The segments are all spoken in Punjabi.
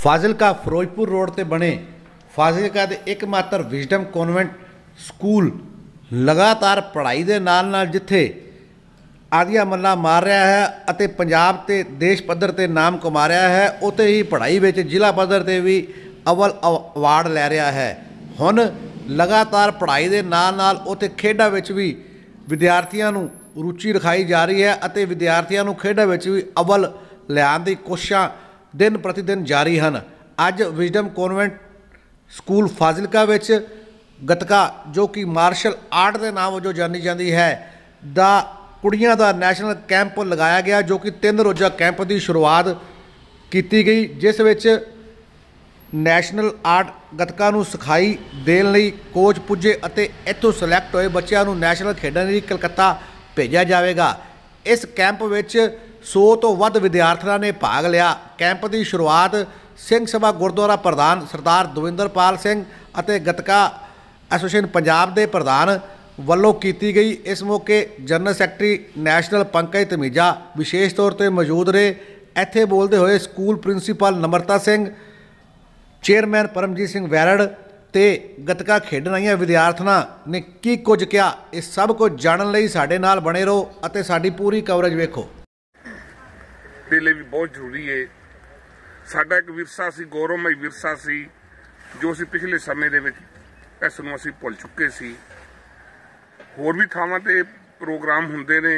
ਫਾਜ਼ਿਲਕਾ ਫਿਰੋਜ਼ਪੁਰ रोड ते बने ਫਾਜ਼ਿਲਕਾ ਦੇ एकमात्र विजडम कॉन्वेंट स्कूल लगातार पढ़ाई के नाल जिथे आदिया मल्ला मार रहा है ਅਤੇ पंजाब ते देश पद्धर ते नाम कमा रहा है, उत्ते ही पढ़ाई में जिला पद्धर ते भी अव्वल अवार्ड लै रहा है। हुण लगातार पढ़ाई के नाल उत्ते खेडां विच भी विद्यार्थियों नूं रुचि दिखाई जा रही है ਅਤੇ विद्यार्थियों नूं खेडां विच भी अव्वल लियाउण दी कोशिशां दिन प्रति दिन जारी हैं। अज विजडम कॉन्वेंट स्कूल फाजिलका विच गतका जो कि मार्शल आर्ट के नाम वजों जानी जाती है दा कुड़ियां दा नैशनल कैंप लगाया गया, जो कि 3 रोज़ा कैंप की शुरुआत की गई, जिस विच नैशनल आर्ट गतका नूं सिखाई देण लई कोच पुजे ਅਤੇ इत्थों सिलैक्ट होए बच्चों नूं नैशनल खेडण लई कलकत्ता भेजा जाएगा। इस कैंप विच 100 तो वध विद्यार्थियों ने भाग लिया। कैंप की शुरुआत सिंह सभा गुरुद्वारा प्रधान सरदार दविंदरपाल सिंह ਅਤੇ गतका एसोसीएशन पंजाब के प्रधान ਵੱਲੋਂ की गई। इस मौके general secretary national Pankaj Dhamija विशेष तौर पर मौजूद रहे। इत्थे बोलते हुए school principal Namrata Singh, chairman Paramjit Singh Vairad ते गतका खेडण आईਆਂ विद्यार्थियों ने की कुछ किया, इस सब कुछ जानने लई साडे नाल बने रहो ਅਤੇ साडी पूरी कवरेज वेखो। ਦੇ ਲਈ ਵੀ ਬਹੁਤ ਜ਼ਰੂਰੀ ਹੈ। ਸਾਡਾ ਇੱਕ ਵਿਰਸਾ ਸੀ, ਗੌਰਵਮਈ ਵਿਰਸਾ ਸੀ, ਜੋ ਅਸੀਂ ਪਿਛਲੇ ਸਮੇਂ ਦੇ ਵਿੱਚ ਇਸ ਨੂੰ ਅਸੀਂ ਭੁੱਲ ਚੁੱਕੇ ਸੀ। ਹੋਰ ਵੀ ਥਾਵਾਂ ਤੇ ਪ੍ਰੋਗਰਾਮ ਹੁੰਦੇ ਨੇ।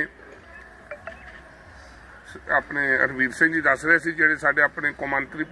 ਆਪਣੇ ਹਰਵੀਰ ਸਿੰਘ ਜੀ ਦੱਸ ਰਹੇ ਸੀ, ਜਿਹੜੇ ਸਾਡੇ ਆਪਣੇ ਕੌਮਾਂਤਰੀ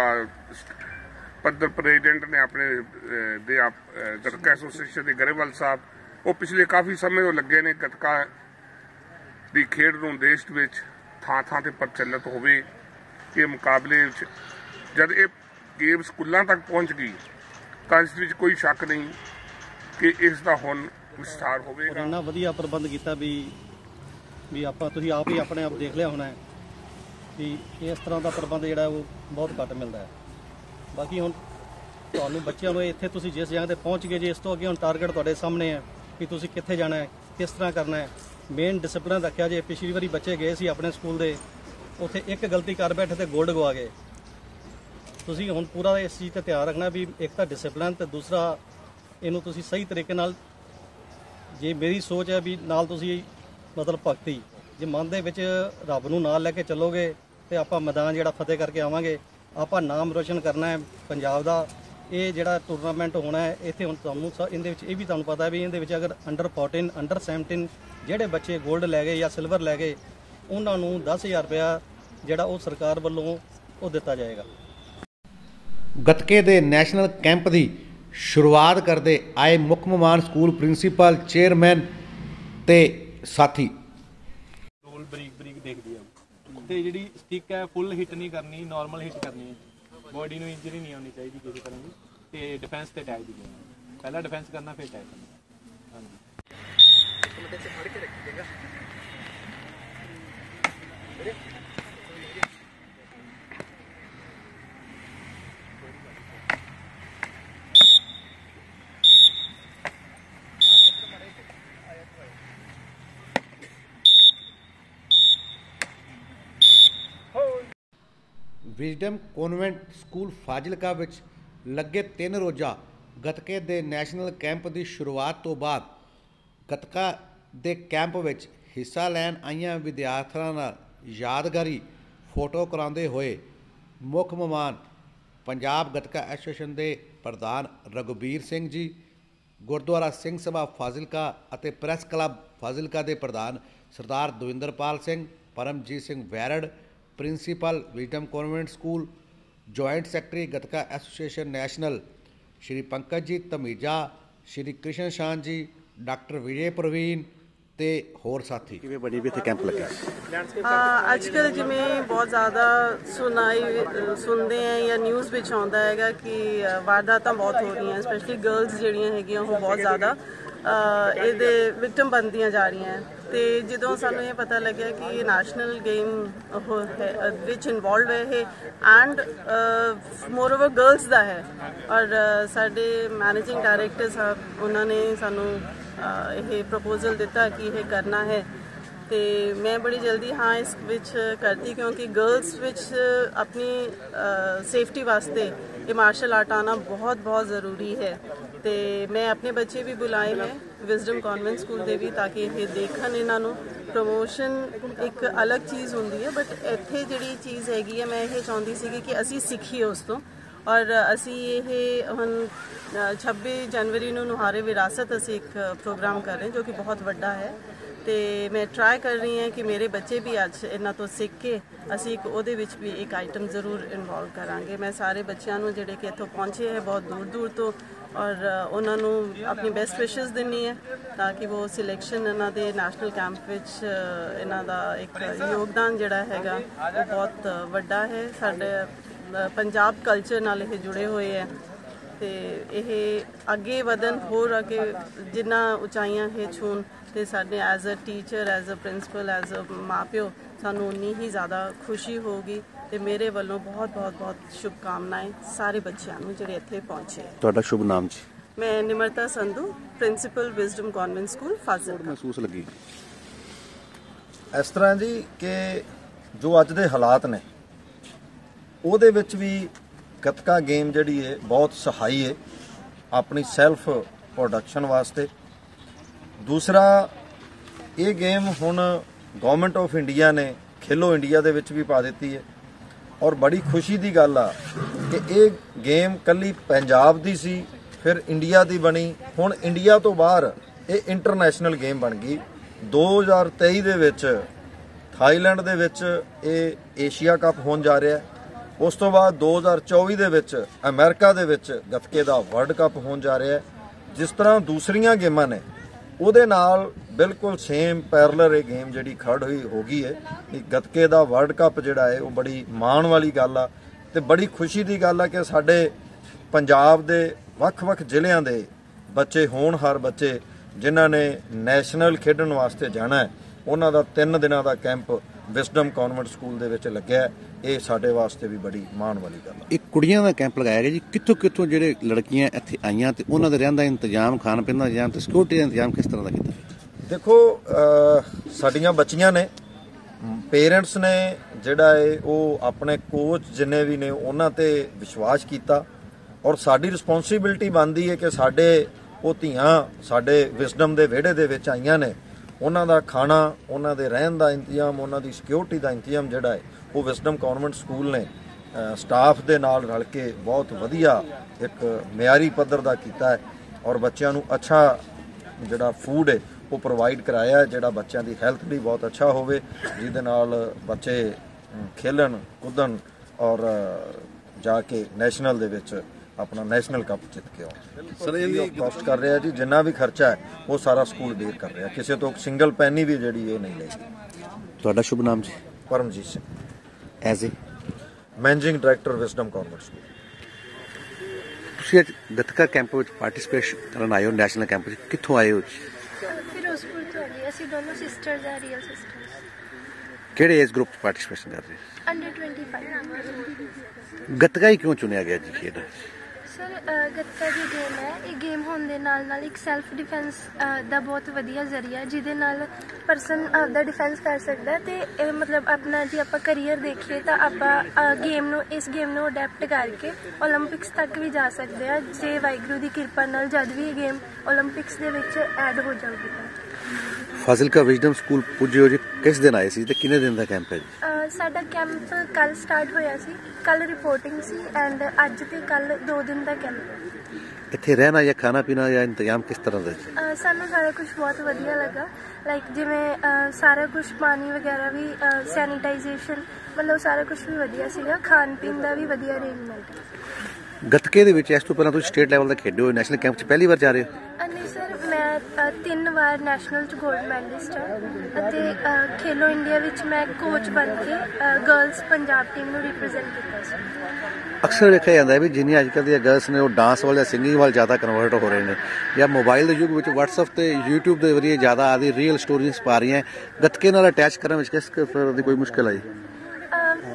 ਪੱਧਰ ਪ੍ਰੈਜ਼ੀਡੈਂਟ ਨੇ ਆਪਣੇ ਦੇ ਗਤਕਾ ਐਸੋਸੀਏਸ਼ਨ ਦੇ ਗਰੇਵਾਲ ਸਾਹਿਬ, ਉਹ ਪਿਛਲੇ ਕਾਫੀ ਸਮੇਂ ਤੋਂ ਲੱਗੇ ਨੇ ਗਤਕਾ ਦੀ ਖੇਡ ਨੂੰ ਦੇਸ਼ ਵਿੱਚ ਥਾਂ ਤੇ ਪ੍ਰਚਲਿਤ ਹੋਵੇ। ਇਹ ਮੁਕਾਬਲੇ ਵਿੱਚ ਜਦ ਇਹ ਗੇਮ ਸਕੂਲਾਂ ਤੱਕ ਪਹੁੰਚ ਗਈ ਤਾਂ ਇਸ ਵਿੱਚ ਕੋਈ ਸ਼ੱਕ ਨਹੀਂ ਕਿ ਇਸ ਦਾ ਹੁਣ ਵਿਸਥਾਰ ਹੋਵੇਗਾ। ਇੰਨਾ ਵਧੀਆ ਪ੍ਰਬੰਧ ਕੀਤਾ ਵੀ ਆਪਾਂ ਤੁਸੀਂ ਆਪ ਹੀ ਆਪਣੇ ਆਪ ਦੇਖ ਲਿਆ ਹੋਣਾ ਵੀ ਇਸ ਤਰ੍ਹਾਂ ਦਾ ਪ੍ਰਬੰਧ ਜਿਹੜਾ ਉਹ ਬਹੁਤ ਘੱਟ ਮਿਲਦਾ ਹੈ। ਬਾਕੀ ਹੁਣ ਤੁਹਾਨੂੰ ਬੱਚਿਆਂ ਨੂੰ ਇੱਥੇ ਤੁਸੀਂ ਜਿਸ ਜਗ੍ਹਾ ਤੇ ਪਹੁੰਚ ਗਏ ਜੇ, ਇਸ ਤੋਂ ਅੱਗੇ ਹੁਣ ਟਾਰਗੇਟ ਤੁਹਾਡੇ ਸਾਹਮਣੇ ਹੈ ਕਿ ਤੁਸੀਂ ਕਿੱਥੇ ਜਾਣਾ ਹੈ, ਕਿਸ ਤਰ੍ਹਾਂ ਕਰਨਾ ਹੈ। ਮੇਨ ਡਿਸਪਲਿਨ ਰੱਖਿਆ ਜੇ। ਪਿਛਲੀ ਵਾਰੀ ਬੱਚੇ ਗਏ ਸੀ ਆਪਣੇ ਸਕੂਲ ਦੇ, ਉੱਥੇ ਇੱਕ ਗਲਤੀ ਕਰ ਬੈਠੇ ਤੇ ਗੋਲਡ ਗਵਾ ਗਏ। ਤੁਸੀਂ ਹੁਣ ਪੂਰਾ ਇਸ ਚੀਜ਼ 'ਤੇ ਧਿਆਨ ਰੱਖਣਾ ਵੀ ਇੱਕ ਤਾਂ ਡਿਸਪਲਿਨ ਤੇ ਦੂਸਰਾ ਇਹਨੂੰ ਤੁਸੀਂ ਸਹੀ ਤਰੀਕੇ ਨਾਲ, ਜੇ ਮੇਰੀ ਸੋਚ ਹੈ ਵੀ ਨਾਲ ਤੁਸੀਂ ਮਤਲਬ ਭਗਤੀ ਜੇ ਮਨ ਦੇ ਵਿੱਚ ਰੱਬ ਨੂੰ ਨਾਲ ਲੈ ਕੇ ਚੱਲੋਗੇ ਤੇ ਆਪਾਂ ਮੈਦਾਨ ਜਿਹੜਾ ਫਤਿਹ ਕਰਕੇ ਆਵਾਂਗੇ। ਆਪਾਂ ਨਾਮ ਰੋਸ਼ਨ ਕਰਨਾ ਹੈ ਪੰਜਾਬ ਦਾ। ਇਹ ਜਿਹੜਾ ਟੂਰਨਾਮੈਂਟ ਹੋਣਾ ਹੈ ਇੱਥੇ ਹੁਣ ਤੁਹਾਨੂੰ ਇਹਦੇ ਵਿੱਚ ਇਹ ਵੀ ਤੁਹਾਨੂੰ ਪਤਾ ਵੀ ਇਹਦੇ ਵਿੱਚ ਅਗਰ ਅੰਡਰ 14 ਅੰਡਰ 17 ਜਿਹੜੇ ਬੱਚੇ 골ਡ ਲੈ ਗਏ ਜਾਂ ਸਿਲਵਰ ਲੈ ਗਏ ਉਹਨਾਂ ਨੂੰ 10,000 ਰੁਪਇਆ ਜਿਹੜਾ ਉਹ ਸਰਕਾਰ ਵੱਲੋਂ ਉਹ ਦਿੱਤਾ ਜਾਏਗਾ। गतके दे नैशनल कैंप की शुरुआत करते आए मुख मेहमान स्कूल प्रिंसीपल, चेयरमैन ते साथी। रोल बरीक देखदी है ते जिहड़ी स्टिक है फुल हिट नहीं करनी, नॉर्मल हिट करनी है। बॉडी नूं इंजरी नहीं होनी चाहिए किसी तरह की। ते डिफेंस ते अटैक दी पहला डिफेंस करना फिर अटैक करना। हाँ विजडम कॉन्वेंट स्कूल फाजिलका विच लगे 3 रोज़ा गतके दे नैशनल कैंप की शुरुआत तो बाद गतका दे कैंप विच हिस्सा लैन आईਆਂ विद्यार्थियों नाल यादगारी फोटो कराते हुए मुख मेहमान पंजाब गतका एसोसीएशन के प्रधान रघुबीर सिंह जी, गुरुद्वारा सिंह सभा फाजिलका ਅਤੇ प्रैस क्लब फाजिलका के प्रधान Sardar Davinderpal Singh, Paramjit Singh Vairad, principal Wisdom Convent School, joint secretary gatka association national Shri Pankaj ji Dhamija, Shri Krishan Shan ji, doctor विजय प्रवीण ते होर साथी। किवें बड़ी भी इत्थे कैंप लगा? अजकल जिवें बहुत ज़्यादा सुनते हैं या न्यूज़ विच आउंदा हैगा कि वारदातां बहुत हो रही हैं, स्पैशली गर्ल्स जिहड़ियां हैगियां वो बहुत ज़्यादा ਇਹਦੇ ਵਿਕਟਮ ਬਣਦੀਆਂ ਜਾ ਰਹੀਆਂ। ਤੇ ਜਦੋਂ ਸਾਨੂੰ ਇਹ ਪਤਾ ਲੱਗਿਆ ਕਿ ਇਹ ਨੈਸ਼ਨਲ ਗੇਮ ਵਿੱਚ ਇਨਵੋਲਵ ਹੈ ਇਹ ਐਂਡ ਮੋਰ ਓਵਰ ਗਰਲਸ ਦਾ ਹੈ ਔਰ ਸਾਡੇ ਮੈਨੇਜਿੰਗ ਡਾਇਰੈਕਟਰ ਸਾਹਿਬ ਉਹਨਾਂ ਨੇ ਸਾਨੂੰ ਇਹ ਪ੍ਰਪੋਜ਼ਲ ਦਿੱਤਾ ਕਿ ਇਹ ਕਰਨਾ ਹੈ ਤੇ ਮੈਂ ਬੜੀ ਜਲਦੀ ਹਾਂ ਇਸ ਵਿੱਚ ਕਰਤੀ, ਕਿਉਂਕਿ ਗਰਲਸ ਵਿੱਚ ਆਪਣੀ ਸੇਫਟੀ ਵਾਸਤੇ ਇਹ ਮਾਰਸ਼ਲ ਆਰਟ ਆਉਣਾ ਬਹੁਤ ਜ਼ਰੂਰੀ ਹੈ। ਤੇ ਮੈਂ ਆਪਣੇ ਬੱਚੇ ਵੀ ਬੁਲਾਏ ਹੈ ਵਿਜ਼ਡਮ ਕਨਵੈਂਟ ਸਕੂਲ ਦੇ ਵੀ, ਤਾਂ ਕਿ ਇਹ ਦੇਖਣ ਇਹਨਾਂ ਨੂੰ। ਪ੍ਰਮੋਸ਼ਨ ਇੱਕ ਅਲੱਗ ਚੀਜ਼ ਹੁੰਦੀ ਹੈ, ਬਟ ਇੱਥੇ ਜਿਹੜੀ ਚੀਜ਼ ਹੈਗੀ ਹੈ, ਮੈਂ ਇਹ ਚਾਹੁੰਦੀ ਸੀਗੀ ਕਿ ਅਸੀਂ ਸਿੱਖੀਏ ਉਸ ਤੋਂ। ਔਰ ਅਸੀਂ ਇਹ ਹੁਣ 26 ਜਨਵਰੀ ਨੂੰ ਨੁਹਾਰੇ ਵਿਰਾਸਤ ਅਸੀਂ ਇੱਕ ਪ੍ਰੋਗਰਾਮ ਕਰ ਰਹੇ ਜੋ ਕਿ ਬਹੁਤ ਵੱਡਾ ਹੈ, ਤੇ ਮੈਂ ਟਰਾਈ ਕਰ ਰਹੀ ਹਾਂ ਕਿ ਮੇਰੇ ਬੱਚੇ ਵੀ ਅੱਜ ਇਹਨਾਂ ਤੋਂ ਸਿੱਖ ਕੇ ਅਸੀਂ ਇੱਕ ਉਹਦੇ ਵਿੱਚ ਵੀ ਇੱਕ ਆਈਟਮ ਜ਼ਰੂਰ ਇਨਵੋਲਵ ਕਰਾਂਗੇ। ਮੈਂ ਸਾਰੇ ਬੱਚਿਆਂ ਨੂੰ ਜਿਹੜੇ ਕਿ ਇੱਥੋਂ ਪਹੁੰਚੇ ਹੈ ਬਹੁਤ ਦੂਰ ਤੋਂ, ਔਰ ਉਹਨਾਂ ਨੂੰ ਆਪਣੀ ਬੈਸਟ ਵਿਸ਼ੇਸ ਦੇਣੀ ਹੈ ਤਾਂ ਕਿ ਉਹ ਸਿਲੈਕਸ਼ਨ ਇਹਨਾਂ ਦੇ ਨੈਸ਼ਨਲ ਕੈਂਪ ਵਿੱਚ ਇਹਨਾਂ ਦਾ ਇੱਕ ਯੋਗਦਾਨ ਜਿਹੜਾ ਹੈਗਾ ਉਹ ਬਹੁਤ ਵੱਡਾ ਹੈ। ਸਾਡੇ ਪੰਜਾਬ ਕਲਚਰ ਨਾਲ ਇਹ ਜੁੜੇ ਹੋਏ ਹੈ ਤੇ ਇਹ ਅੱਗੇ ਵਧਣ, ਹੋਰ ਅੱਗੇ ਜਿੰਨਾ ਉਚਾਈਆਂ ਇਹ ਛੂਣ, ਤੇ ਸਾਡੇ as a teacher, as a principal, as a ਮਾਂ-ਪਿਓ ਸਾਨੂੰ ਉਨੀ ਹੀ ਜ਼ਿਆਦਾ ਖੁਸ਼ੀ ਹੋਊਗੀ। ਤੇ ਮੇਰੇ ਵੱਲੋਂ ਬਹੁਤ ਸ਼ੁਭਕਾਮਨਾएं ਸਾਰੇ ਬੱਚਿਆਂ ਨੂੰ ਜਿਹੜੇ ਇੱਥੇ ਪਹੁੰਚੇ। ਤੁਹਾਡਾ ਸ਼ੁਭ ਨਾਮ ਜੀ? ਮੈਂ Nimrata Sandhu, principal Wisdom Convent School Fazilka. ਮਹਿਸੂਸ ਲੱਗੀ ਇਸ ਤਰ੍ਹਾਂ ਜੀ ਕਿ ਜੋ ਅੱਜ ਦੇ ਹਾਲਾਤ ਨੇ ਉਹਦੇ ਵਿੱਚ ਵੀ ਗੱਤਕਾ ਗੇਮ ਜਿਹੜੀ ਹੈ ਬਹੁਤ ਸਹਾਈ ਹੈ ਆਪਣੀ ਸੈਲਫ ਪ੍ਰੋਡਕਸ਼ਨ ਵਾਸਤੇ। ਦੂਸਰਾ, ਇਹ ਗੇਮ ਹੁਣ ਗਵਰਨਮੈਂਟ ਆਫ ਇੰਡੀਆ ਨੇ ਖੇਲੋ ਇੰਡੀਆ ਦੇ ਵਿੱਚ ਵੀ ਪਾ ਦਿੱਤੀ ਹੈ, ਔਰ ਬੜੀ ਖੁਸ਼ੀ ਦੀ ਗੱਲ ਆ ਕਿ ਇਹ ਗੇਮ ਕੱਲੀ ਪੰਜਾਬ ਦੀ ਸੀ, ਫਿਰ ਇੰਡੀਆ ਦੀ ਬਣੀ, ਹੁਣ ਇੰਡੀਆ ਤੋਂ ਬਾਹਰ ਇਹ ਇੰਟਰਨੈਸ਼ਨਲ ਗੇਮ ਬਣ ਗਈ। 2023 ਦੇ ਵਿੱਚ ਥਾਈਲੈਂਡ ਦੇ ਵਿੱਚ ਇਹ ਏਸ਼ੀਆ ਕੱਪ ਹੋਣ ਜਾ ਰਿਹਾ ਹੈ। ਉਸ ਤੋਂ ਬਾਅਦ 2024 ਦੇ ਵਿੱਚ ਅਮਰੀਕਾ ਦੇ ਵਿੱਚ ਗੱਤਕੇ ਦਾ ਵਰਲਡ ਕੱਪ ਹੋਣ ਜਾ ਰਿਹਾ ਹੈ। ਜਿਸ ਤਰ੍ਹਾਂ ਦੂਸਰੀਆਂ ਗੇਮਾਂ ਨੇ ਉਹਦੇ ਨਾਲ ਬਿਲਕੁਲ ਸੇਮ ਪੈਰਲਰ ਇਹ ਗੇਮ ਜਿਹੜੀ ਖੜ ਹੋਈ ਹੋ ਗਈ ਹੈ। ਕਿ ਗੱਤਕੇ ਦਾ ਵਰਲਡ ਕੱਪ ਜਿਹੜਾ ਹੈ ਉਹ ਬੜੀ ਮਾਣ ਵਾਲੀ ਗੱਲ ਆ ਤੇ ਬੜੀ ਖੁਸ਼ੀ ਦੀ ਗੱਲ ਆ ਕਿ ਸਾਡੇ ਪੰਜਾਬ ਦੇ ਵੱਖ-ਵੱਖ ਜ਼ਿਲ੍ਹਿਆਂ ਦੇ ਬੱਚੇ ਹੋਣਹਾਰ ਬੱਚੇ ਜਿਨ੍ਹਾਂ ਨੇ ਨੈਸ਼ਨਲ ਖੇਡਣ ਵਾਸਤੇ ਜਾਣਾ ਹੈ, ਉਹਨਾਂ ਦਾ 3 ਦਿਨਾਂ ਦਾ ਕੈਂਪ ਵਿਜ਼ਡਮ ਕਨਵੈਂਟ ਸਕੂਲ ਦੇ ਵਿੱਚ ਲੱਗਿਆ। ਇਹ ਸਾਡੇ ਵਾਸਤੇ ਵੀ ਬੜੀ ਮਾਣ ਵਾਲੀ ਗੱਲ ਹੈ। ਇੱਕ ਕੁੜੀਆਂ ਦਾ ਕੈਂਪ ਲਗਾਇਆ ਗਿਆ ਜੀ, ਕਿੱਥੋਂ ਜਿਹੜੇ ਲੜਕੀਆਂ ਇੱਥੇ ਆਈਆਂ ਤੇ ਉਹਨਾਂ ਦੇ ਰਹਿਣ ਦਾ ਇੰਤਜ਼ਾਮ, ਖਾਣ ਪੀਣ ਦਾ ਇੰਤਜ਼ਾਮ ਤੇ ਸਿਕਿਉਰਿਟੀ ਦਾ ਇੰਤਜ਼ਾਮ ਕਿਸ ਤਰ੍ਹਾਂ ਦਾ ਕੀਤਾ? ਦੇਖੋ, ਸਾਡੀਆਂ ਬੱਚੀਆਂ ਨੇ, ਪੇਰੈਂਟਸ ਨੇ ਜਿਹੜਾ ਹੈ ਉਹ ਆਪਣੇ ਕੋਚ ਜਿੰਨੇ ਵੀ ਨੇ ਉਹਨਾਂ ਤੇ ਵਿਸ਼ਵਾਸ ਕੀਤਾ, ਔਰ ਸਾਡੀ ਰਿਸਪੌਂਸਿਬਿਲਟੀ ਬਣਦੀ ਹੈ ਕਿ ਸਾਡੇ ਉਹ ਧੀਆਂ ਸਾਡੇ ਵਿਜ਼ਡਮ ਦੇ ਵਿਹੜੇ ਦੇ ਵਿੱਚ ਆਈਆਂ ਨੇ, ਉਹਨਾਂ ਦਾ ਖਾਣਾ, ਉਹਨਾਂ ਦੇ ਰਹਿਣ ਦਾ ਇੰਤਜ਼ਾਮ, ਉਹਨਾਂ ਦੀ ਸਿਕਿਉਰਿਟੀ ਦਾ ਇੰਤਜ਼ਾਮ ਜਿਹੜਾ ਹੈ ਉਹ ਵਿਜ਼ਡਮ ਕਨਵੈਂਟ ਸਕੂਲ ਨੇ ਸਟਾਫ ਦੇ ਨਾਲ ਰਲ ਕੇ ਬਹੁਤ ਵਧੀਆ ਇੱਕ ਮਿਆਰੀ ਪੱਧਰ ਦਾ ਕੀਤਾ ਹੈ, ਔਰ ਬੱਚਿਆਂ ਨੂੰ ਅੱਛਾ ਜਿਹੜਾ ਫੂਡ ਹੈ ਉਹ ਪ੍ਰੋਵਾਈਡ ਕਰਾਇਆ ਹੈ, ਜਿਹੜਾ ਬੱਚਿਆਂ ਦੀ ਹੈਲਥ ਲਈ ਬਹੁਤ ਅੱਛਾ ਹੋਵੇ, ਜਿਹਦੇ ਨਾਲ ਬੱਚੇ ਖੇਲਣ ਕੁੱਦਣ ਔਰ ਜਾ ਕੇ ਨੈਸ਼ਨਲ ਦੇ ਵਿੱਚ ਆਪਣਾ ਨੈਸ਼ਨਲ ਕੱਪ ਜਿੱਤ ਕੇ ਆਉਣ। ਸਰ ਇਹ ਕਾਸਟ ਕਰ ਰਿਹਾ ਜੀ, ਜਿੰਨਾ ਵੀ ਖਰਚਾ ਹੈ ਉਹ ਸਾਰਾ ਸਕੂਲ ਬੇਅਰ ਕਰ ਰਿਹਾ, ਕਿਸੇ ਤੋਂ ਸਿੰਗਲ ਪੈਨੀ ਵੀ ਜਿਹੜੀ ਇਹ ਨਹੀਂ ਲੈਗੀ। ਤੁਹਾਡਾ ਸ਼ੁਭ ਨਾਮ ਜੀ? Paramjit Singh, as a managing director Wisdom Convent School. ਤੁਸੀਂ ਅੱਜ ਗੱਤਕਾ ਕੈਂਪ ਵਿੱਚ ਪਾਰਟਿਸਿਪੇਟ ਕਰਨ ਆਏ ਹੋ, ਨੈਸ਼ਨਲ ਕੈਂਪ ਵਿੱਚ, ਕਿੱਥੋਂ ਆਏ ਹੋ ਜੀ? ਫਿਰੋਜ਼ਪੁਰ ਤੋਂ ਆਏ, ਅਸੀਂ ਦੋਨੋਂ ਸਿਸਟਰਸ ਆ, ਰੀਅਲ ਸਿਸਟਰਸ। ਕਿਹੜੇ ਏਜ ਗਰੁੱਪ 'ਚ ਪਾਰਟਿਸਿਪੇਸ਼ਨ ਕਰ ਰਹੇ ਹੋ? ਅੰਡਰ 25। ਗੱਤਕਾ ਹੀ ਕਿਉਂ ਚੁਣਿਆ ਗਿਆ ਜੀ ਖੇਡ? ਸਰ ਗੱਤਕਾ ਦੀ ਗੇਮ ਹੈ, ਇਹ ਗੇਮ ਹੋਣ ਦੇ ਨਾਲ ਇੱਕ ਸੈਲਫ ਡਿਫੈਂਸ ਦਾ ਬਹੁਤ ਵਧੀਆ ਜ਼ਰੀਆ ਹੈ, ਜਿਹਦੇ ਨਾਲ ਪਰਸਨ ਆਪਦਾ ਡਿਫੈਂਸ ਕਰ ਸਕਦਾ। ਤੇ ਇਹ ਮਤਲਬ ਆਪਣਾ ਜੇ ਆਪਾਂ ਕਰੀਅਰ ਦੇਖੀਏ ਤਾਂ ਆਪਾਂ ਇਸ ਗੇਮ ਨੂੰ ਅਡੈਪਟ ਕਰਕੇ ਓਲੰਪਿਕਸ ਤੱਕ ਵੀ ਜਾ ਸਕਦੇ ਆ, ਜੇ ਵਾਹਿਗੁਰੂ ਦੀ ਕਿਰਪਾ ਨਾਲ ਜਦ ਵੀ ਇਹ ਗੇਮ ਓਲੰਪਿਕਸ ਦੇ ਵਿੱਚ ਐਡ ਹੋ ਜਾਊਗੀ ਤਾਂ। ਫਾਜ਼ਿਲਕਾ ਵਿਜ਼ਡਮ ਸਕੂਲ ਪੁੱਜੇ ਹੋ ਜੀ, ਕਿਸ ਦਿਨ ਆਏ ਸੀ ਤੇ ਕਿੰਨੇ ਦਿਨ ਦਾ ਕੈਂਪ ਹੈ ਜੀ? ਸਾਡਾ ਕੈਂਪ ਕੱਲ ਸਟਾਰਟ ਹੋਇਆ ਸੀ, ਕੱਲ ਰਿਪੋਰਟਿੰਗ ਸੀ ਐਂਡ ਅੱਜ ਤੇ ਕੱਲ 2 ਦਿਨ ਦਾ ਕੈਂਪ ਹੈ। ਇੱਥੇ ਰਹਿਣਾ ਜਾਂ ਖਾਣਾ ਪੀਣਾ ਜਾਂ ਇੰਤਜ਼ਾਮ ਕਿਸ ਤਰ੍ਹਾਂ ਦਾ ਜੀ? ਸਾਨੂੰ ਸਾਰਾ ਕੁਝ ਬਹੁਤ ਵਧੀਆ ਲੱਗਾ, ਲਾਈਕ ਜਿਵੇਂ ਸਾਰਾ ਕੁਝ ਪਾਣੀ ਵਗੈਰਾ ਵੀ, ਸੈਨੀਟਾਈਜੇਸ਼ਨ, ਮਤਲਬ ਸਾਰਾ ਕੁਝ ਵੀ ਵਧੀਆ ਸੀਗਾ, ਖਾਣ ਪੀਣ ਦਾ ਵੀ ਵਧੀਆ ਅਰੇਂਜਮੈਂਟ ਹੈ। ਗੱਤਕੇ ਦੇ ਵਿੱਚ ਇਸ ਤੋਂ ਪਹਿਲਾਂ ਤੁਸੀਂ ਸਟੇਟ ਲੈਵਲ ਦਾ ਖੇਡੇ ਹੋ, ਨੈਸ਼ਨਲ ਕੈਂਪ 'ਚ ਪਹਿਲੀ ਵਾਰ ਜਾ ਰਹੇ ਹੋ? ਨਹੀਂ ਸਰ, ਮੈਂ 3 ਵਾਰ ਨੈਸ਼ਨਲ 'ਚ ਗੋਲਡ ਮੈਡਲਿਸਟ ਹਾਂ ਅਤੇ ਖੇਲੋ ਇੰਡੀਆ ਵਿੱਚ ਮੈਂ ਕੋਚ ਬਣ ਕੇ ਗਰਲਸ ਪੰਜਾਬ ਟੀਮ ਨੂੰ ਰਿਪਰੈਜ਼ੈਂਟ ਕੀਤਾ ਸੀ। ਅਕਸਰ ਵੇਖਿਆ ਜਾਂਦਾ ਹੈ ਵੀ ਜਿੰਨੀਆਂ ਅੱਜ ਕੱਲ੍ਹ ਦੀਆਂ ਗਰਲਸ ਨੇ ਉਹ ਡਾਂਸ ਵੱਲ ਜਾਂ ਸਿੰਗਿੰਗ ਵੱਲ ਜ਼ਿਆਦਾ ਕਨਵਰਟ ਹੋ ਰਹੇ ਨੇ, ਜਾਂ ਮੋਬਾਈਲ ਦੇ ਯੁੱਗ ਵਿੱਚ WhatsApp ਤੇ YouTube ਦੇ ਜ਼ਰੀਏ ਜ਼ਿਆਦਾ ਆਦੀ ਰੀਅਲ ਸਟੋਰੀਜ਼ ਪਾ ਰਹੀਆਂ। ਗੱਤਕੇ ਨਾਲ ਅਟੈਚ ਕਰਨ ਵਿੱਚ ਕਿਸ ਤਰ੍ਹਾਂ ਦੀ ਕੋਈ ਮੁਸ਼ਕਿਲ ਆਈ? ਜੋ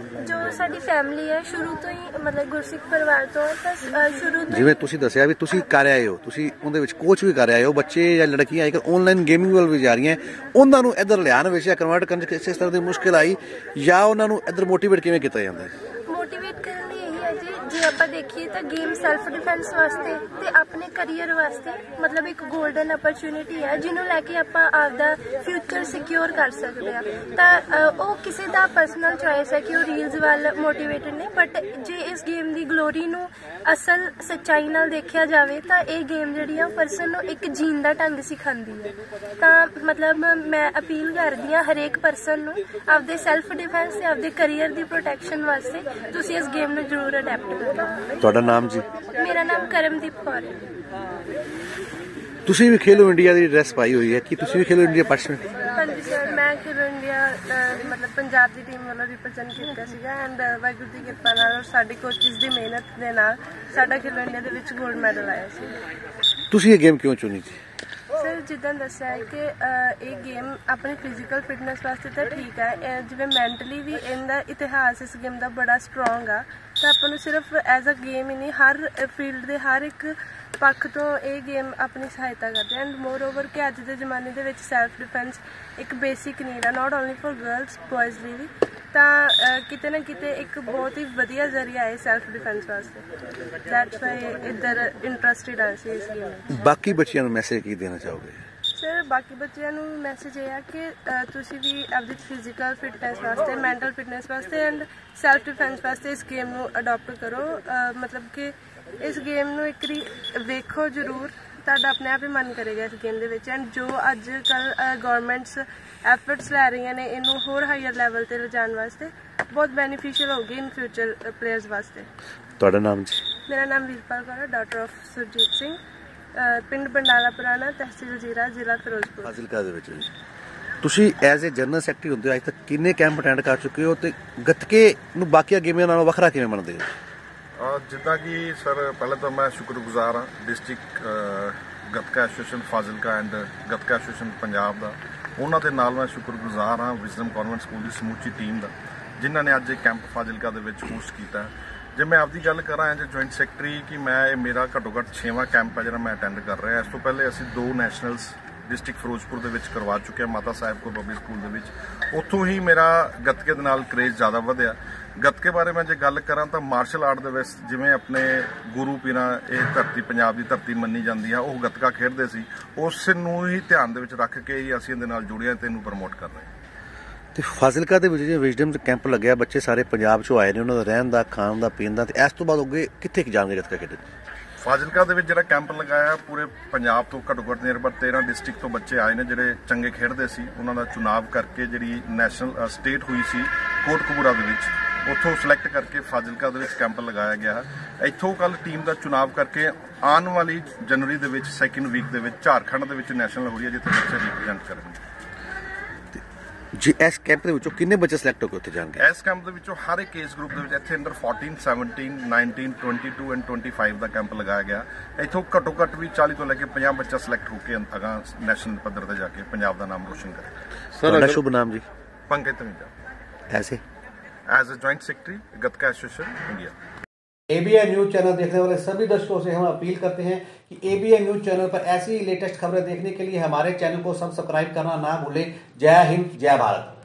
ਸਾਡੀ ਫੈਮਿਲੀ ਹੈ ਸ਼ੁਰੂ ਤੋਂ ਹੀ, ਮਤਲਬ ਗੁਰਸਿੱਖ ਪਰਿਵਾਰ ਤੋਂ ਤਾਂ ਸ਼ੁਰੂ ਤੋਂ ਜਿਵੇਂ ਤੁਸੀਂ ਦੱਸਿਆ ਵੀ ਤੁਸੀਂ ਕਰ ਆਏ ਹੋ, ਤੁਸੀਂ ਉਹਦੇ ਵਿੱਚ ਕੋਚ ਵੀ ਕਰ ਆਏ ਹੋ, ਬੱਚੇ ਜਾਂ ਲੜਕੀਆਂ ਅੱਜ ਕੱਲ੍ਹ ਆਨਲਾਈਨ ਗੇਮਿੰਗ ਵੱਲ ਵੀ ਜਾ ਰਹੀਆਂ, ਉਹਨਾਂ ਨੂੰ ਇੱਧਰ ਲਿਆਉਣ ਵਿੱਚ ਜਾਂ ਕਨਵਰਟ ਕਰਨ 'ਚ ਕਿਸੇ ਤਰ੍ਹਾਂ ਦੀ ਮੁਸ਼ਕਿਲ ਆਈ, ਜਾਂ ਉਹਨਾਂ ਨੂੰ ਇੱਧਰ ਮੋਟੀਵੇਟ ਕਿਵੇਂ ਕੀਤਾ ਜਾਂਦਾ ਹੈ? ਮੋਟੀਵੇਟ ਕਰਨ ਲਈ ਇਹੀ ਹੈ ਜੀ, ਜੇ ਆਪਾਂ ਦੇਖੀਏ ਤਾਂ ਗੇਮ ਸੈਲਫ ਡਿਫੈਂਸ ਵਾਸਤੇ ਤੇ ਆਪਣੇ ਕਰੀਅਰ ਵਾਸਤੇ ਮਤਲਬ ਇੱਕ 골ਡਨ ਅਪਰਚੂਨਿਟੀ ਹੈ ਜਿਹਨੂੰ ਲੈ ਕੇ ਆਪਾਂ ਆਪਦਾ ਫਿਊਚਰ ਸਿਕਿਉਰ ਕਰ ਸਕਦੇ ਆ। ਤਾਂ ਉਹ ਕਿਸੇ ਦਾ ਪਰਸਨਲ ਚੋਇਸ ਹੈ ਕਿ ਉਹ ਰੀਲਸ ਵੱਲ ਮੋਟੀਵੇਟਡ ਨੇ, ਬਟ ਜੇ ਇਸ ਗੇਮ ਦੀ ਗਲੋਰੀ ਨੂੰ ਅਸਲ ਸੱਚਾਈ ਨਾਲ ਦੇਖਿਆ ਜਾਵੇ ਤਾਂ ਇਹ ਗੇਮ ਜਿਹੜੀ ਆ ਪਰਸਨ ਨੂੰ ਇੱਕ ਜੀਣ ਦਾ ਢੰਗ ਸਿਖਾਉਂਦੀ ਹੈ। ਤਾਂ ਮਤਲਬ ਮੈਂ ਅਪੀਲ ਕਰਦੀ ਹਾਂ ਹਰੇਕ ਪਰਸਨ ਨੂੰ ਆਪਦੇ ਸੈਲਫ ਡਿਫੈਂਸ ਤੇ ਆਪਦੇ ਕਰੀਅਰ ਦੀ ਪ੍ਰੋਟੈਕਸ਼ਨ ਵਾਸਤੇ ਤੁਸੀਂ ਇਸ ਗੇਮ ਨੂੰ ਜ਼ਰੂਰ ਅਡੈਪਟ ਕਰੋ। ਤੁਹਾਡਾ ਨਾਮ ਜੀ? ਮੇਰਾ ਨਾਮ ਕਰਮਦੀਪ ਕੌਰ ਹੈ। ਤੁਸੀਂ ਵੀ ਖੇਲੋ ਇੰਡੀਆ ਦੀ ਡਰੈਸ ਪਾਈ ਹੋਈ ਹੈ, ਕੀ ਤੁਸੀਂ ਵੀ ਖੇਲੋ ਇੰਡੀਆ ਪਾਰਟਿਸਪੇਟ? ਹਾਂਜੀ ਸਰ, ਮੈਂ ਖੇਲੋ ਇੰਡੀਆ ਮਤਲਬ ਪੰਜਾਬ ਦੀ ਟੀਮ ਵੱਲੋਂ ਰਿਪਰੈਜ਼ੈਂਟ ਕੀਤਾ ਸੀਗਾ ਐਂਡ ਵਾਹਿਗੁਰੂ ਦੀ ਕਿਰਪਾ ਨਾਲ ਔਰ ਸਾਡੇ ਕੋਚਿਸ ਦੀ ਮਿਹਨਤ ਦੇ ਨਾਲ ਸਾਡਾ ਖੇਲੋ ਇੰਡੀਆ ਦੇ ਵਿੱਚ 골ਡ ਮੈਡਲ ਆਇਆ ਸੀ। ਤੁਸੀਂ ਇਹ ਗੇਮ ਕਿਉਂ ਚੁਣੀ ਜੀ? ਸਰ ਜਿੱਦਾਂ ਦੱਸਿਆ ਹੈ ਕਿ ਇਹ ਗੇਮ ਆਪਣੀ ਫਿਜ਼ੀਕਲ ਫਿਟਨੈਸ ਵਾਸਤੇ ਤਾਂ ਠੀਕ ਹੈ, ਜਿਵੇਂ ਮੈਂਟਲੀ ਵੀ ਇਹਦਾ ਇਤਿਹਾਸ ਇਸ ਗੇਮ ਦਾ ਬੜਾ ਸਟਰੋਂਗ ਆ। ਤਾਂ ਆਪਾਂ ਨੂੰ ਸਿਰਫ ਐਜ਼ ਅ ਗੇਮ ਹੀ ਨਹੀਂ, ਹਰ ਫੀਲਡ ਦੇ ਹਰ ਇੱਕ ਪੱਖ ਤੋਂ ਇਹ ਗੇਮ ਆਪਣੀ ਸਹਾਇਤਾ ਕਰਦੀ ਹੈ। ਐਂਡ ਮੋਰ ਓਵਰ ਕਿ ਅੱਜ ਦੇ ਜ਼ਮਾਨੇ ਦੇ ਵਿੱਚ ਸੈਲਫ ਡਿਫੈਂਸ ਇੱਕ ਬੇਸਿਕ ਨੀਡ ਆ, not only for girls boys ਲਈ ਵੀ। ਤਾਂ ਕਿਤੇ ਨਾ ਕਿਤੇ ਇੱਕ ਬਹੁਤ ਹੀ ਵਧੀਆ ਜ਼ਰੀਆ ਹੈ ਸੈਲਫ ਡਿਫੈਂਸ ਵਾਸਤੇ। ਦੈਟਸ ਵਾਈ ਇੱਧਰ ਇੰਟਰਸਟਿਡ ਆ ਸੀ ਇਸ ਗੇਮ ਵਿੱਚ। ਬਾਕੀ ਬੱਚਿਆਂ ਨੂੰ ਮੈਸੇਜ ਕੀ ਦੇਣਾ ਚਾਹੋਗੇ? ਸਰ ਬਾਕੀ ਬੱਚਿਆਂ ਨੂੰ ਮੈਸੇਜ ਇਹ ਆ ਕਿ ਤੁਸੀਂ ਵੀ ਆਪਦੀ ਫਿਜ਼ੀਕਲ ਫਿਟਨੈਸ ਵਾਸਤੇ, ਮੈਂਟਲ ਫਿਟਨੈਸ ਵਾਸਤੇ ਐਂਡ ਸੈਲਫ ਡਿਫੈਂਸ ਵਾਸਤੇ ਇਸ ਗੇਮ ਨੂੰ ਅਡਾਪਟ ਕਰੋ। ਮਤਲਬ ਕਿ ਇਸ ਗੇਮ ਨੂੰ ਇੱਕ ਵਾਰੀ ਵੇਖੋ ਜ਼ਰੂਰ, ਤੁਹਾਡਾ ਆਪਣੇ ਆਪ ਹੀ ਮਨ ਕਰੇਗਾ ਇਸ ਗੇਮ ਦੇ ਵਿੱਚ। ਐਂਡ ਜੋ ਅੱਜ ਕੱਲ੍ਹ ਗਵਰਨਮੈਂਟਸ ਐਫਰਟਸ ਲੈ ਰਹੀਆਂ ਨੇ ਇਹਨੂੰ ਹੋਰ ਹਾਇਰ ਲੈਵਲ ਤੇ ਲਿਜਾਣ ਵਾਸਤੇ, ਬਹੁਤ ਬੈਨੀਫੀਸ਼ੀਅਲ ਹੋਗੀ ਇਨ ਫਿਊਚਰ ਪਲੇਅਰਸ ਵਾਸਤੇ। ਤੁਹਾਡਾ ਨਾਮ ਜੀ? ਮੇਰਾ ਨਾਮ ਵੀਰਪਾਲ ਕੌਰ ਹੈ, ਡਾਟਰ ਆਫ ਸੁਰਜੀਤ ਸਿੰਘ, ਪਿੰਡ ਬੰਡਾਲਾ ਪੁਰਾਣਾ, ਤਹਿਸੀਲ ਜ਼ੀਰਾ, ਜ਼ਿਲ੍ਹਾ ਫਿਰੋਜ਼ਪੁਰ। ਫਾਜ਼ਿਲਕਾ ਦੇ ਵਿੱਚ ਤੁਸੀਂ ਐਜ਼ ਏ ਜਨਰਲ ਸੈਕਟਰੀ ਹੁੰਦੇ ਹੋ, ਅੱਜ ਤੱਕ ਕਿੰਨੇ ਕੈਂਪ ਅਟੈਂਡ ਕਰ ਚੁੱਕੇ ਹੋ, ਤੇ ਗੱਤਕੇ ਨੂੰ ਬਾਕੀਆਂ ਗੇਮਾਂ ਨਾਲੋਂ ਵੱਖਰਾ ਕਿਵੇਂ ਮੰਨਦੇ ਹੋ? ਜਿੱਦਾਂ ਕਿ ਸਰ ਪਹਿਲਾਂ ਤਾਂ ਮੈਂ ਸ਼ੁਕਰਗੁਜ਼ਾਰ ਹਾਂ district Gatka association Fazilka and Gatka association Punjab ਦਾ। ਉਹਨਾਂ ਦੇ ਨਾਲ ਮੈਂ ਸ਼ੁਕਰਗੁਜ਼ਾਰ ਹਾਂ ਵਿਜ਼ਡਮ ਕਨਵੈਂਟ ਸਕੂਲ ਦੀ ਸਮੁੱਚੀ ਟੀਮ ਦਾ, ਜਿਨ੍ਹਾਂ ਨੇ ਅੱਜ ਇਹ ਕੈਂਪ ਫਾਜ਼ਿਲਕਾ ਦੇ ਵਿੱਚ ਹੋਸਟ ਕੀਤਾ। ਜੇ ਮੈਂ ਆਪਦੀ ਗੱਲ ਕਰਾਂ ਐਜ਼ ਜੁਆਇੰਟ ਸੈਕਟਰੀ ਕਿ ਮੈਂ ਇਹ ਮੇਰਾ ਘੱਟੋ ਘੱਟ 6ਵਾਂ ਕੈਂਪ ਹੈ ਜਿਹੜਾ ਮੈਂ ਅਟੈਂਡ ਕਰ ਰਿਹਾ। ਇਸ ਤੋਂ ਪਹਿਲੇ ਅਸੀਂ 2 ਨੈਸ਼ਨਲਸ ਡਿਸਟ੍ਰਿਕਟ ਫਿਰੋਜ਼ਪੁਰ ਦੇ ਵਿੱਚ ਕਰਵਾ ਚੁੱਕੇ ਹਾਂ, ਮਾਤਾ ਸਾਹਿਬ ਕੌਰ ਪਬਲਿਕ ਸਕੂਲ ਦੇ ਵਿੱਚ। ਉੱਥੋਂ ਹੀ ਮੇਰਾ ਗੱਤਕੇ ਦੇ ਨਾਲ ਕਰੇਜ਼ ਜ਼ਿਆਦਾ ਵਧਿਆ। ਗੱਤਕੇ ਬਾਰੇ ਮੈਂ ਜੇ ਗੱਲ ਕਰਾਂ ਤਾਂ ਮਾਰਸ਼ਲ ਆਰਟ ਦੇ ਵਿੱਚ ਜਿਵੇਂ ਆਪਣੇ ਗੁਰੂ ਪੀਰਾਂ ਇਹ ਧਰਤੀ ਪੰਜਾਬ ਦੀ ਧਰਤੀ ਮੰਨੀ ਜਾਂਦੀ ਆ, ਉਹ ਗੱਤਕਾ ਖੇਡਦੇ ਸੀ, ਉਸ ਨੂੰ ਹੀ ਧਿਆਨ ਦੇ ਵਿੱਚ ਰੱਖ ਕੇ ਹੀ ਅਸੀਂ ਇਹਦੇ ਨਾਲ ਜੁੜੇ ਹਾਂ ਤੇ ਇਹਨੂੰ ਪ੍ਰਮੋਟ ਕਰ ਰਹੇ ਹਾਂ। ਤੇ ਫਾਜ਼ਿਲਕਾ ਦੇ ਵਿੱਚ ਜੇ ਵਿਜ਼ਡਮ ਕੈਂਪ ਲੱਗਿਆ, ਬੱਚੇ ਸਾਰੇ ਪੰਜਾਬ ਚੋਂ ਆਏ ਨੇ, ਉਹਨਾਂ ਦਾ ਰਹਿਣ ਦਾ, ਖਾਣ ਦਾ, ਪੀਣ ਦਾ, ਤੇ ਇਸ ਤੋਂ ਬਾਅਦ ਅੱਗੇ ਕਿੱਥੇ ਜਾਣਗੇ ਗੱਤਕਾ ਖੇਡਣ? ਫਾਜ਼ਿਲਕਾ ਦੇ ਵਿੱਚ ਜਿਹੜਾ ਕੈਂਪ ਲਗਾਇਆ ਪੂਰੇ ਪੰਜਾਬ ਤੋਂ ਘੱਟੋ ਘੱਟ ਨਿਰਭਰ 13 ਡਿਸਟ੍ਰਿਕਟ ਤੋਂ ਬੱਚੇ ਆਏ ਨੇ ਜਿਹੜੇ ਚੰਗੇ ਖੇਡਦੇ ਸੀ। ਉਹਨਾਂ ਦਾ ਚੁਣਾਵ ਕਰਕੇ ਜਿਹੜੀ ਨੈਸ਼ਨਲ ਸਟੇਟ ਹੋਈ ਸੀ ਕੋਟਕਪੂਰਾ ਦੇ ਵਿੱਚ, ਉੱਥੋਂ ਸਿਲੈਕਟ ਕਰਕੇ ਫਾਜ਼ਿਲਕਾ ਦੇ ਵਿੱਚ ਕੈਂਪ ਲਗਾਇਆ ਗਿਆ ਹੈ। ਇੱਥੋਂ ਕੱਲ ਟੀਮ ਦਾ ਚੁਣਾਵ ਕਰਕੇ ਆਉਣ ਵਾਲੀ ਜਨਵਰੀ ਦੇ ਵਿੱਚ ਸੈਕਿੰਡ ਵੀਕ ਦੇ ਵਿੱਚ ਝਾਰਖੰਡ ਦੇ ਵਿੱਚ ਨੈਸ਼ਨਲ ਹੋ ਰਹੀ ਹੈ, ਜਿੱਥੇ ਬੱਚੇ ਰਿਪਰੈਜ਼ੈਂਟ ਕਰਨਗੇ। ਜੀ ਇਸ ਕੈਂਪ ਦੇ ਵਿੱਚੋਂ ਕਿੰਨੇ ਬੱਚੇ ਸਿਲੈਕਟ ਹੋ ਕੇ ਉੱਥੇ ਜਾਣਗੇ? ਇਸ ਕੈਂਪ ਦੇ ਵਿੱਚੋਂ ਹਰ ਇੱਕ ਏਜ ਗਰੁੱਪ ਦੇ ਵਿੱਚ ਇੱਥੇ ਅੰਡਰ 14, 17, 19, 22 ਐਂਡ 25 ਦਾ ਕੈਂਪ ਲਗਾਇਆ ਗਿਆ। ਇੱਥੋਂ ਘੱਟੋ ਘੱਟ ਵੀ 40 ਤੋਂ ਲੈ ਕੇ 50 ਬੱਚਾ ਸਿਲੈਕਟ ਹੋ ਕੇ ਅਗਾਂ ਨੈਸ਼ਨਲ ਪੱਧਰ ਤੇ ਜਾ ਕੇ ਪੰਜਾਬ ਦਾ ਨਾਮ ਰੋਸ਼ਨ ਕਰੇ। ਤੁਹਾਡਾ ਸ਼ੁਭ ਨਾਮ ਜੀ? Pankaj Tamija, as as a joint secretary Gatka association India. ABN news channel देखने वाले सभी दर्शकों से हम अपील करते हैं कि ABN न्यूज चैनल पर ऐसी लेटेस्ट खबरें देखने के लिए हमारे चैनल को सब्सक्राइब करना ना भूलें। जय हिंद, जय भारत।